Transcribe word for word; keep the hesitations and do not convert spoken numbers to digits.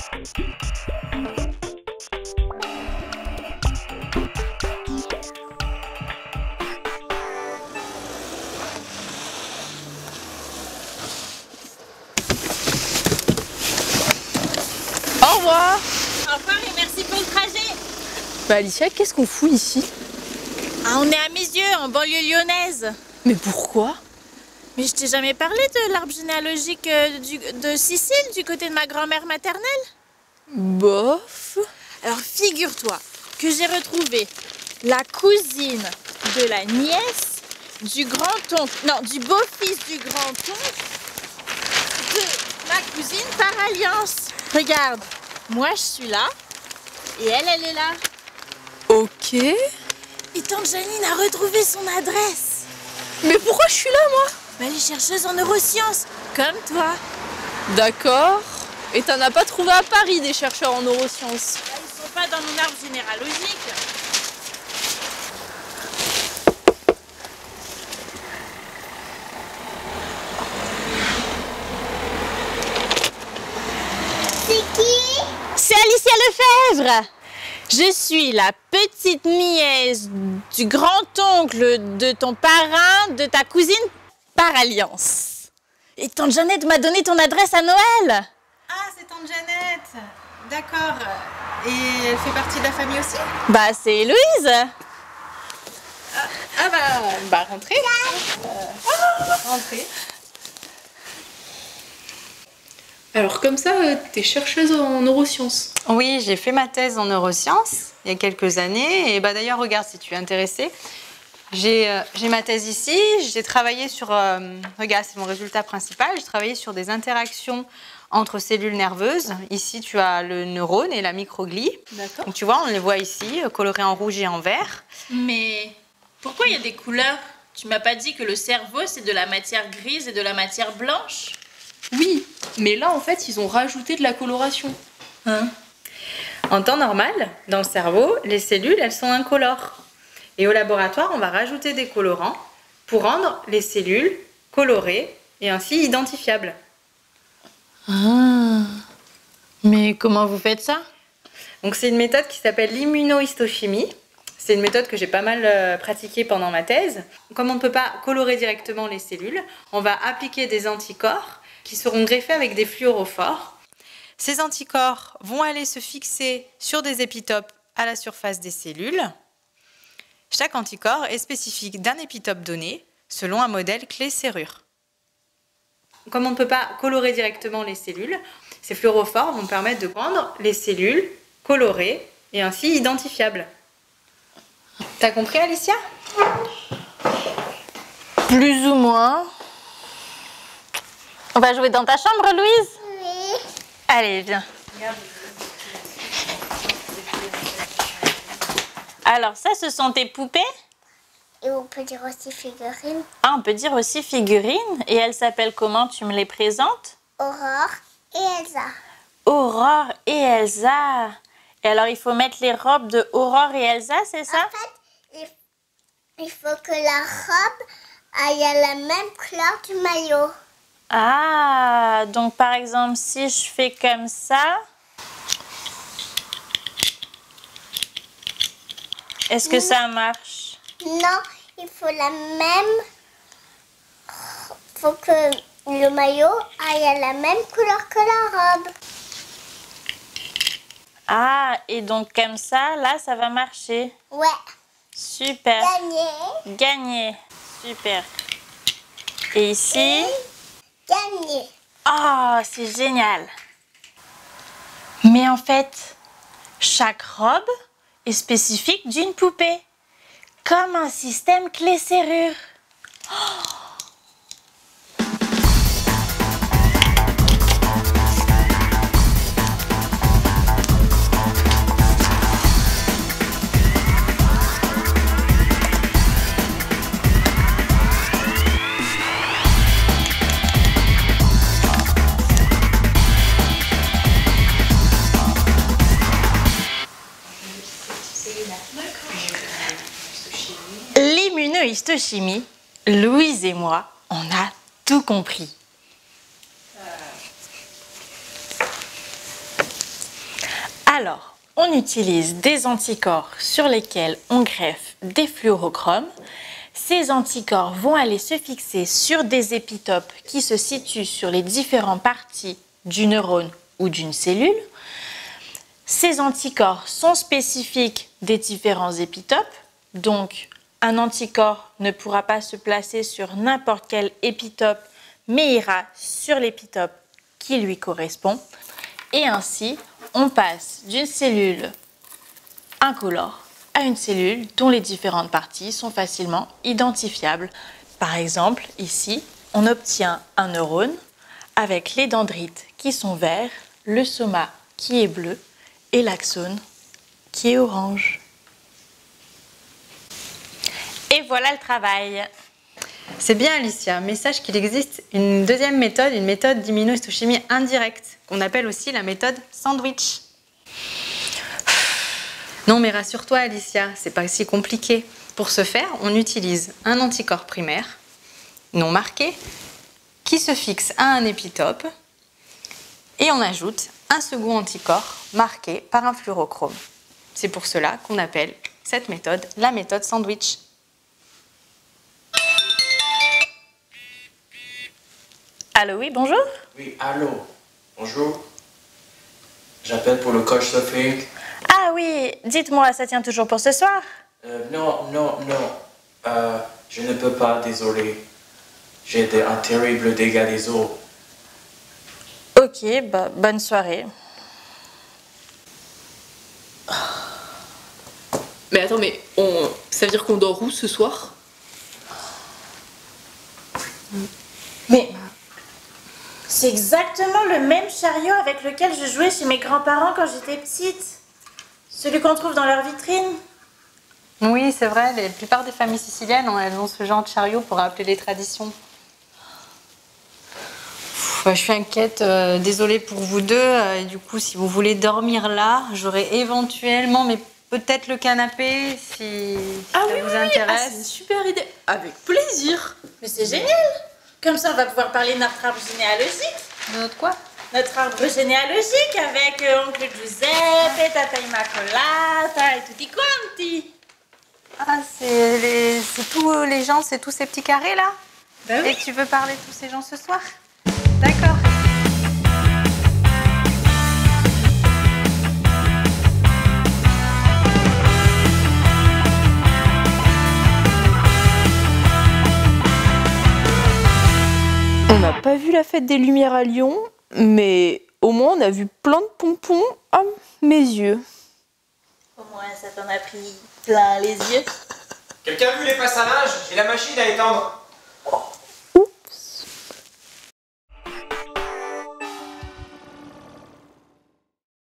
Au revoir. Au revoir et merci pour le trajet. Bah Alicia, qu'est-ce qu'on fout ici? Ah, on est à mes yeux, en banlieue lyonnaise. Mais pourquoi? Mais je t'ai jamais parlé de l'arbre généalogique euh, du, de Sicile, du côté de ma grand-mère maternelle? Bof. Alors figure-toi que j'ai retrouvé la cousine de la nièce du grand-oncle, non, du beau-fils du grand-oncle de ma cousine par alliance. Regarde, moi je suis là et elle, elle est là. Ok. Et tante Janine a retrouvé son adresse. Mais pourquoi je suis là, moi? Bah, elle est chercheuse en neurosciences, comme toi. D'accord. Et t'en as pas trouvé à Paris des chercheurs en neurosciences? Bah, ils sont pas dans mon arbre généalogique. C'est qui? C'est Alicia Lefebvre. Je suis la petite nièce du grand-oncle de ton parrain, de ta cousine par alliance. Et tante Jeannette m'a donné ton adresse à Noël. Ah, c'est tante Jeannette. D'accord. Et elle fait partie de la famille aussi? Bah, c'est Louise. Ah, ah bah, bah, rentrez. Euh, rentrez. Alors comme ça, euh, t'es chercheuse en neurosciences. Oui, j'ai fait ma thèse en neurosciences il y a quelques années. Et bah d'ailleurs, regarde si tu es intéressée. J'ai euh, j'ai ma thèse ici. J'ai travaillé sur... Euh, regarde, c'est mon résultat principal. J'ai travaillé sur des interactions entre cellules nerveuses. Ici, tu as le neurone et la microglie. D'accord. Donc tu vois, on les voit ici, colorés en rouge et en vert. Mais pourquoi il y a des couleurs? Tu m'as pas dit que le cerveau, c'est de la matière grise et de la matière blanche? Oui, mais là, en fait, ils ont rajouté de la coloration. Hein? En temps normal, dans le cerveau, les cellules, elles sont incolores. Et au laboratoire, on va rajouter des colorants pour rendre les cellules colorées et ainsi identifiables. Ah. Mais comment vous faites ça? Donc c'est une méthode qui s'appelle l'immunohistochimie. C'est une méthode que j'ai pas mal euh, pratiquée pendant ma thèse. Comme on ne peut pas colorer directement les cellules, on va appliquer des anticorps qui seront greffés avec des fluorophores. Ces anticorps vont aller se fixer sur des épitopes à la surface des cellules. Chaque anticorps est spécifique d'un épitope donné selon un modèle clé-serrure. Comme on ne peut pas colorer directement les cellules, ces fluorophores vont permettre de rendre les cellules colorées et ainsi identifiables. T'as compris, Alicia? Plus ou moins. On va jouer dans ta chambre, Louise? Oui. Allez, viens. Alors ça, ce sont tes poupées? Et on peut dire aussi figurine. Ah, on peut dire aussi figurines. Et elles s'appellent comment? Tu me les présentes? Aurore et Elsa. Aurore et Elsa. Et alors, il faut mettre les robes de Aurore et Elsa, c'est ça? En fait, il, il faut que la robe aille à la même couleur du maillot. Ah, donc par exemple, si je fais comme ça, est-ce que ça marche? Non, il faut la même... Il faut que le maillot aille à la même couleur que la robe. Ah, et donc comme ça, là, ça va marcher. Ouais. Super. Gagné. Gagné. Super. Et ici? Gagné. Oh, c'est génial. Mais en fait, chaque robe est spécifique d'une poupée. Comme un système clé-serrure. Oh! L'immunohistochimie, Louise et moi, on a tout compris. Alors, on utilise des anticorps sur lesquels on greffe des fluorochromes. Ces anticorps vont aller se fixer sur des épitopes qui se situent sur les différentes parties du neurone ou d'une cellule. Ces anticorps sont spécifiques des différents épitopes, donc un anticorps ne pourra pas se placer sur n'importe quel épitope, mais ira sur l'épitope qui lui correspond. Et ainsi, on passe d'une cellule incolore à une cellule dont les différentes parties sont facilement identifiables. Par exemple, ici, on obtient un neurone avec les dendrites qui sont verts, le soma qui est bleu et l'axone qui est orange. Et voilà le travail. C'est bien Alicia, mais sache qu'il existe une deuxième méthode, une méthode d'immunohistochimie indirecte, qu'on appelle aussi la méthode sandwich. Non mais rassure-toi Alicia, c'est pas si compliqué. Pour ce faire, on utilise un anticorps primaire, non marqué, qui se fixe à un épitope, et on ajoute un second anticorps marqué par un fluorochrome. C'est pour cela qu'on appelle cette méthode la méthode sandwich. Allô, oui, bonjour. Oui, allô, bonjour. J'appelle pour le couchsurfing. Ah oui, dites-moi, ça tient toujours pour ce soir? Euh, non, non, non. Euh, je ne peux pas, désolé. J'ai des- un terrible dégât des eaux. Ok, bah, bonne soirée. Mais attends, mais on... ça veut dire qu'on dort où ce soir? Mais c'est exactement le même chariot avec lequel je jouais chez mes grands-parents quand j'étais petite. Celui qu'on trouve dans leur vitrine. Oui, c'est vrai, la plupart des familles siciliennes, elles ont ce genre de chariot pour rappeler les traditions. Pff, bah, je suis inquiète, euh, désolée pour vous deux. Euh, du coup, si vous voulez dormir là, j'aurai éventuellement, mais peut-être le canapé, si Ah ça oui, vous oui, oui. Ah, intéresse. c'est une super idée. Avec plaisir. Mais c'est génial. Comme ça, on va pouvoir parler de notre arbre généalogique. De notre quoi? Notre arbre généalogique avec euh, oncle Giuseppe, tata Immacolata et tutti quanti. Ah, c'est les... c'est tous les gens, c'est tous ces petits carrés là? Bah oui. Et tu veux parler de tous ces gens ce soir? D'accord. On n'a pas vu la fête des Lumières à Lyon, mais au moins on a vu plein de pompons à mes yeux. Au moins, ça t'en a pris plein les yeux. Quelqu'un a vu les passes à linge et la machine à étendre?